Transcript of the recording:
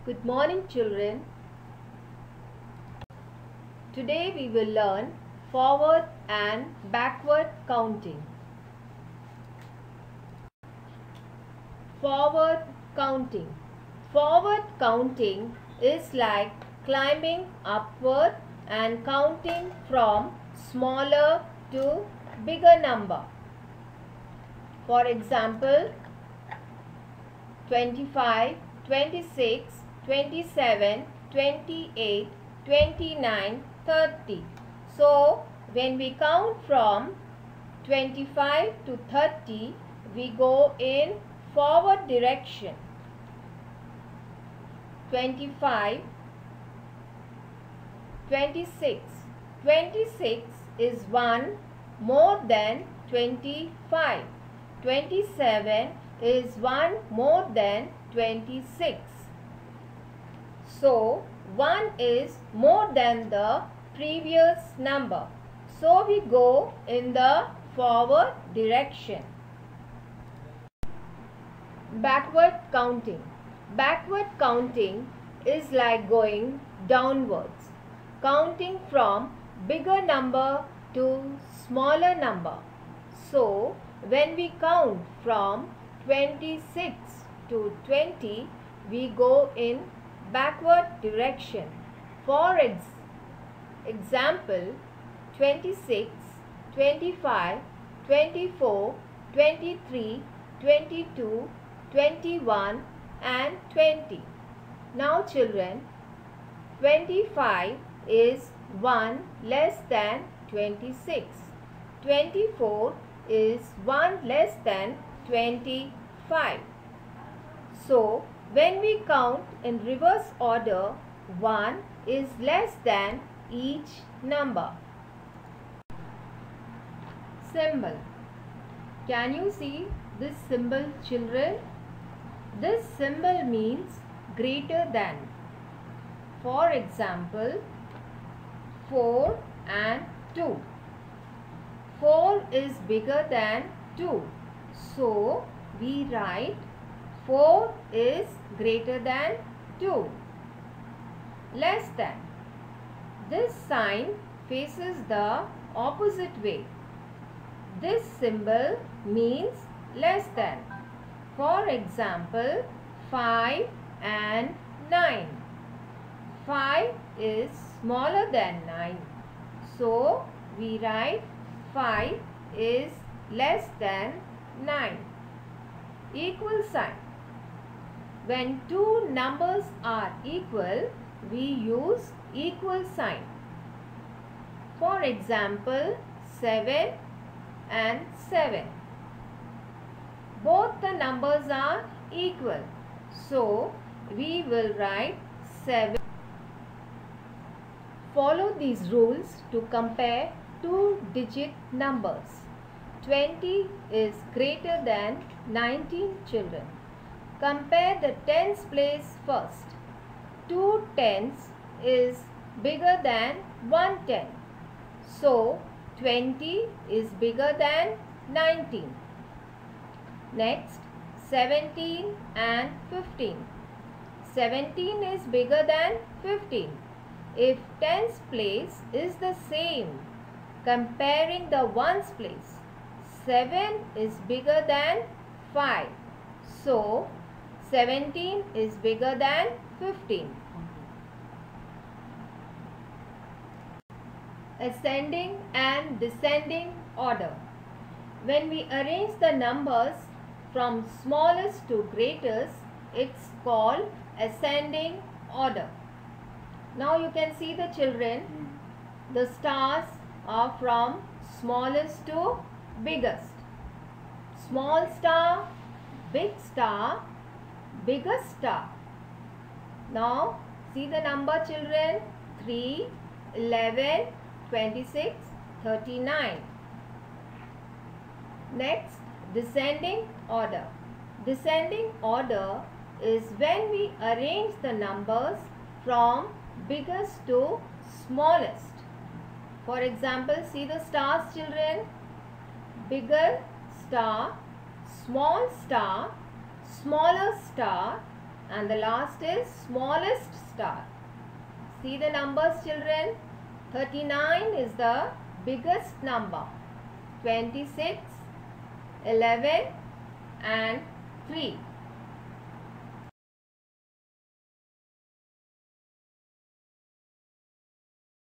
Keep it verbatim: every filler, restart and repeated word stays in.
Good morning, children. Today we will learn forward and backward counting. Forward counting. Forward counting is like climbing upward and counting from smaller to bigger number. For example, twenty-five, twenty-six, twenty-seven, twenty-eight, twenty-nine, thirty. So, when we count from twenty-five to thirty, we go in forward direction. twenty-five, twenty-six. twenty-six is one more than twenty-five. twenty-seven is one more than twenty-six. So, one is more than the previous number. So, we go in the forward direction. Backward counting. Backward counting is like going downwards, counting from bigger number to smaller number. So, when we count from twenty-six to twenty, we go in backward direction. For ex example, twenty-six, twenty-five, twenty-four, twenty-three, twenty-two, twenty-one and twenty. Now children, twenty-five is one less than twenty-six. twenty-four is one less than twenty-five. So, when we count in reverse order, one is less than each number. Symbol. Can you see this symbol, children? This symbol means greater than. For example, four and two. four is bigger than two. So, we write four is greater than two. Less than. This sign faces the opposite way. This symbol means less than. For example, five and nine. five is smaller than nine. So, we write five is less than nine. Equal sign. When two numbers are equal, we use equal sign. For example, seven and seven. Both the numbers are equal. So, we will write seven. Follow these rules to compare two digit numbers. twenty is greater than nineteen, children. Compare the tens place first. Two tens is bigger than one ten. So, twenty is bigger than nineteen. Next, seventeen and fifteen. seventeen is bigger than fifteen. If tens place is the same, comparing the ones place, seven is bigger than five. So, seventeen is bigger than fifteen. Ascending and descending order. When we arrange the numbers from smallest to greatest, it's called ascending order. Now you can see the children, the stars are from smallest to biggest. Small star, big star, biggest star. Now see the number, children, three, eleven, twenty-six, thirty-nine. Next, descending order. Descending order is when we arrange the numbers from biggest to smallest. For example, see the stars, children. Bigger star, small star, smaller star, and the last is smallest star. See the numbers, children. thirty-nine is the biggest number. twenty-six, eleven and three.